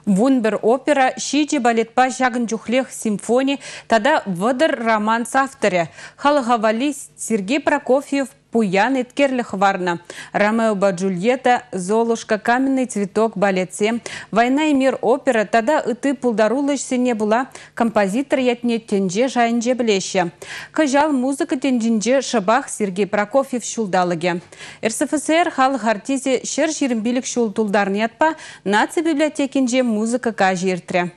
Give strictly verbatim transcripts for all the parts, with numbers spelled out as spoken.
Вунбер опера, щиди балетпа жагын жухлех симфоний, тада вадыр романс авторе. Халахавали Сергей Прокофьев Пуян Эткерлих варна. Ромео ба Джульетта, Золушка, Каменный цветок, балетсе. Война и мир опера, тада ыты пулдарулыш не была. Композитор ятне тенже жайынже білеші. Кажал музыка тенжинже шабах Сергей Прокофьев шулдалыге. РСФСР халық артизе шер жирімбілік шул тулдарны ятпа, наци библиотекинже музыка кажиртре.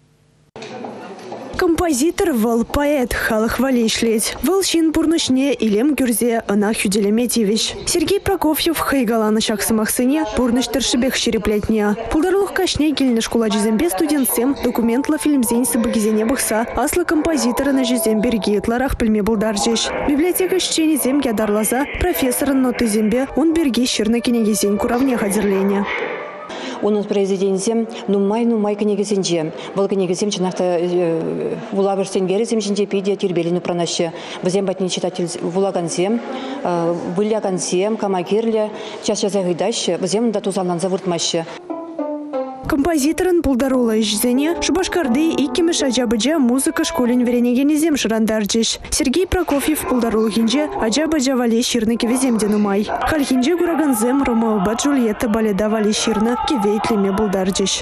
Композитор вал поэт халық валешлет. Вал шин пурнышне илем гюрзе ана хюделеметьевич. Сергей Прокофьев хайгаланы шаксымахсыне пурныштыр шибех череплетне. Пулдарлық кашне келіні школа жезембе студентсем документла фильмзень сыбагизене бұқса аслы композитора на жеземберге тларах пілме бұлдаржеш. Библиотека шчене зем ядарлаза профессорын ноты зембе он берге шырны кенегезень куравне хадерлене. Он произведением нумай нумай книгасенже. Был книгасем чинахта вулагерсен гересем чинже пиде тирбелину пронаще. Базем батни читатель вулагансем, вылягансем, камагирле, час час агидаще, базем датузалнан завуртмаще. Композиторын пулдарула ижзене, Шубашкарды и кемеш аджабыджа музыка школен веренегенезем шырандарджиш. Сергей Прокофьев пулдарул хинже аджабыджа вале ширны кевезем денумай. Халь хинже гураганзем Ромео ба Джульетта баледа вале ширны кевейтлеме булдарджиш.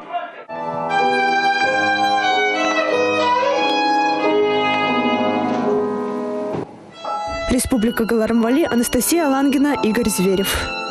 Республика Галармвали, Анастасия Лангина, Игорь Зверев.